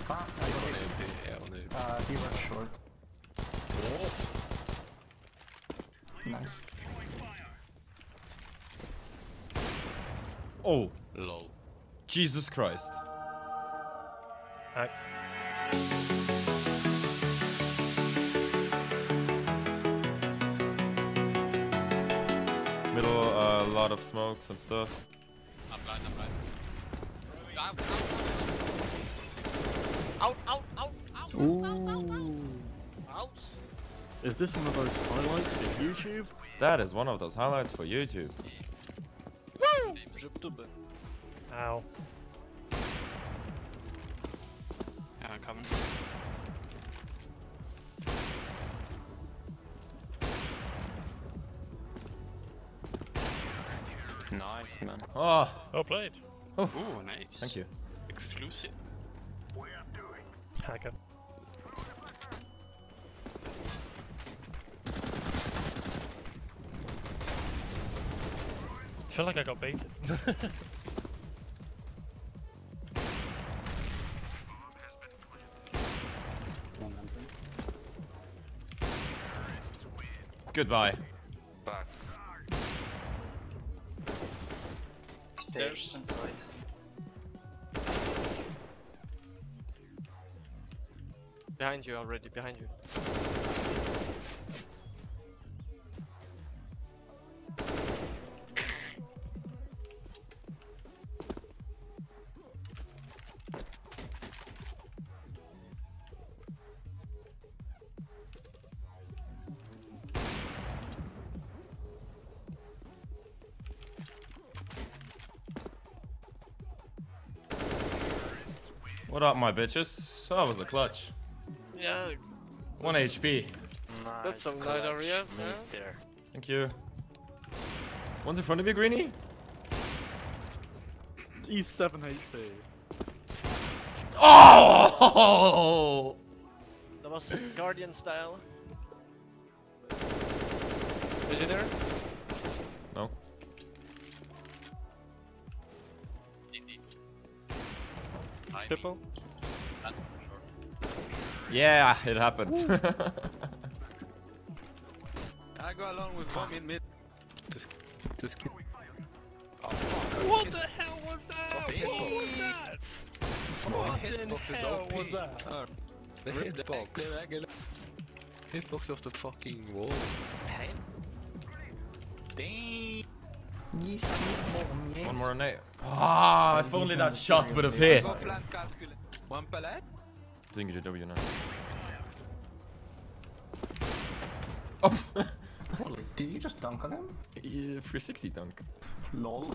Ah, he went short. Nice. Oh, Lol. Jesus Christ. Axe. Middle, a lot of smokes and stuff. I'm blind. Out. Out. Is this one of those highlights for YouTube? That is one of those highlights for YouTube. Ow. Yeah, coming. Nice, man. Oh, Well played. Ooh, nice. thank you. Exclusive. Hacker. I feel like I got baited. Goodbye. Back. Stairs inside. Behind you already, behind you. What up, my bitches? That was a clutch. Yeah, 1 HP. that's some nice areas, man. Thank you. One's in front of you, Greenie? He's 7 HP. Oh! That was Guardian style. Is he there? No. Triple? Yeah, it happened. I go along with bomb in mid. Just keep. Oh, What the hell was that? Fucking What was hitbox. that? Fucking hitbox is hell OP. was that? The hitbox. Hitbox of the fucking wall. Hey. Damn. One more nade. Ah, if only that shot would have hit. One pallet. Doing a W now. Oh! Holy, did you just dunk on him? 360 dunk. Lol.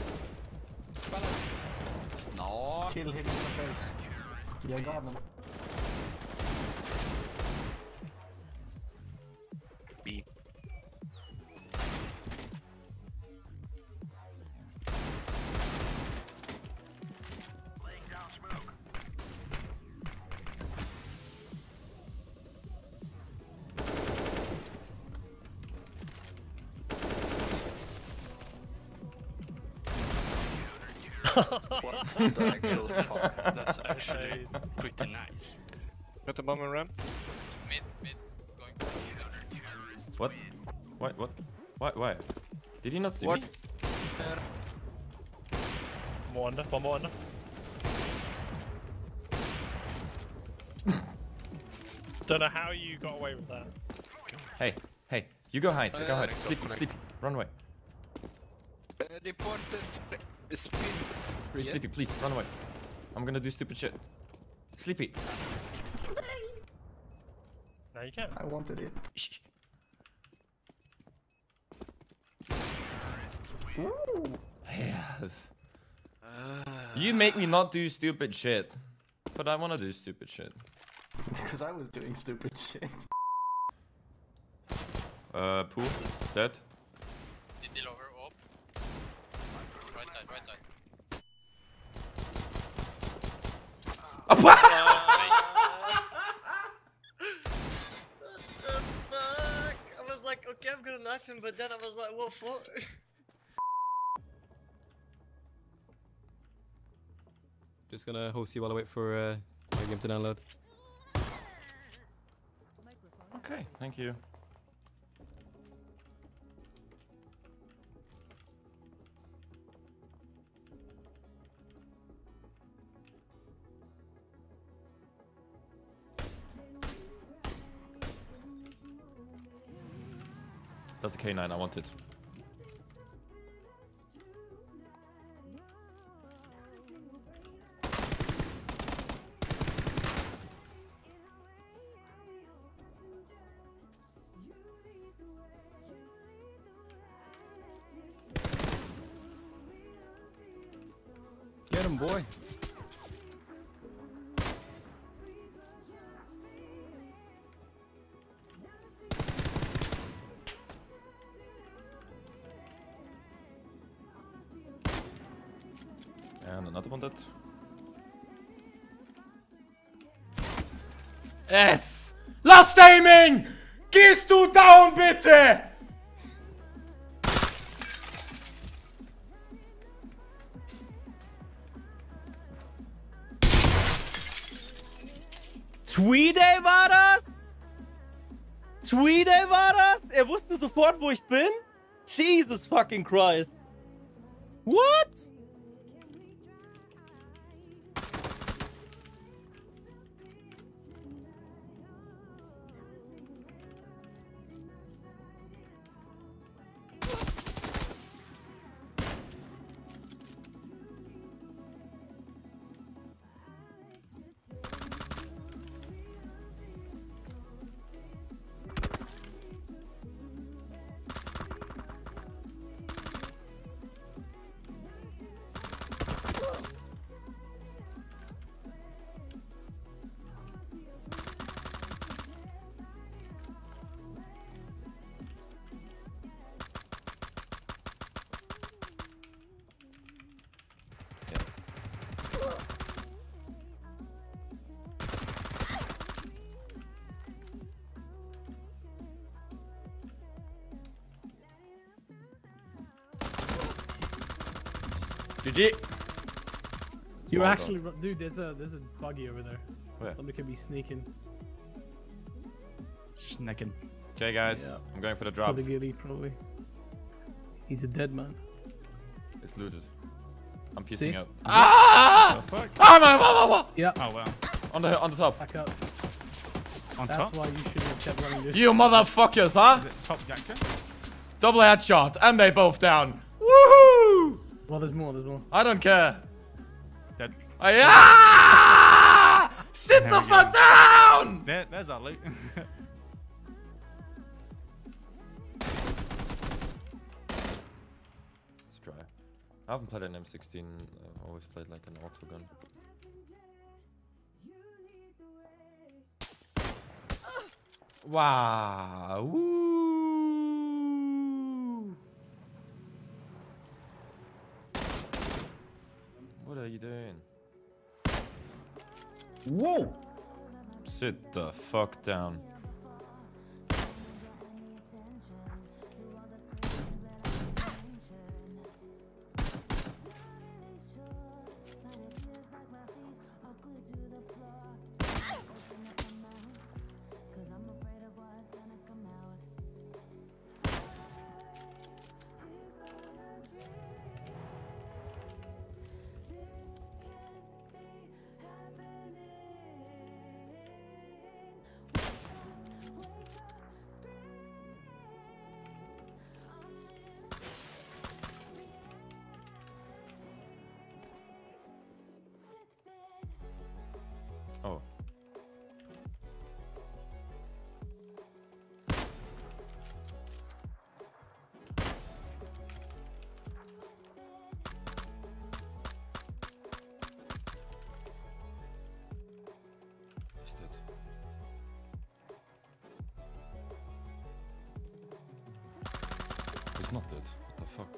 No. Kill him in the face. Yeah, got him. B. What the actual fuck? That's actually pretty nice. Got the bomb and ramp. Mid, going. What? What? Why? Did he not see What? me? One more under. Don't know how you got away with that. Hey, you go hide, go hide. Connect, Sleepy, connect. sleepy, run away. Reported speed. Very sleepy, please, run away. I'm gonna do stupid shit. Sleepy. Now you can. I wanted it. Shh. Ooh. Yeah. You make me not do stupid shit. But I wanna do stupid shit. Because I was doing stupid shit. Pool, dead. City lower up. Right side. What? Fuck! I was like, okay, I'm gonna knife him, but then I was like, what for? Just gonna host you while I wait for my game to download. Okay, thank you. That's a K9, I want it. Get him, boy. And another one dead. Yes! Last aiming! Gehst du down, bitte! Tweeday war das? Tweeday war das? Er wusste sofort, wo ich bin? Jesus fucking Christ. What? GG! You Well actually, dude. There's a buggy over there. Where? Somebody could be sneaking. Schnecken. Okay, guys, Yeah. I'm going for the drop. Probably giddy, probably. He's a dead man. It's looted. I'm piecing See? out. Ah! fuck? Ah, man, Yeah. Oh, wow. on the top. Back up. On That's top? why you shouldn't have kept running this. You motherfuckers, huh? Is it top ganker? Double headshot, and they both down. Woohoo! Well, there's more. There's more. I don't care. Dead. Sit There the we fuck go. down! There's our loot. Let's try. I haven't played an M16. I've always played like an auto gun. Wow. Woo. What are you doing? Whoa! Sit the fuck down. Oh. He's dead. He's not dead. What the fuck?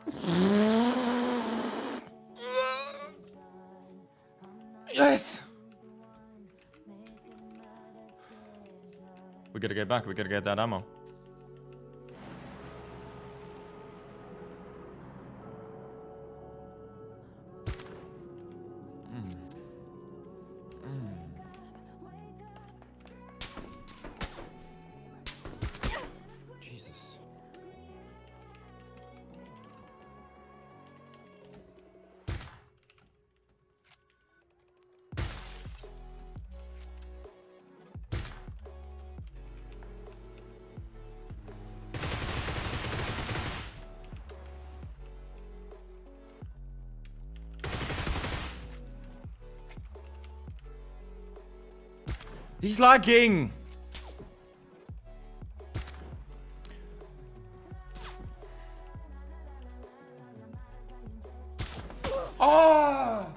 Yes! We gotta get back. We gotta get that ammo. Jesus. He's lagging! Oh!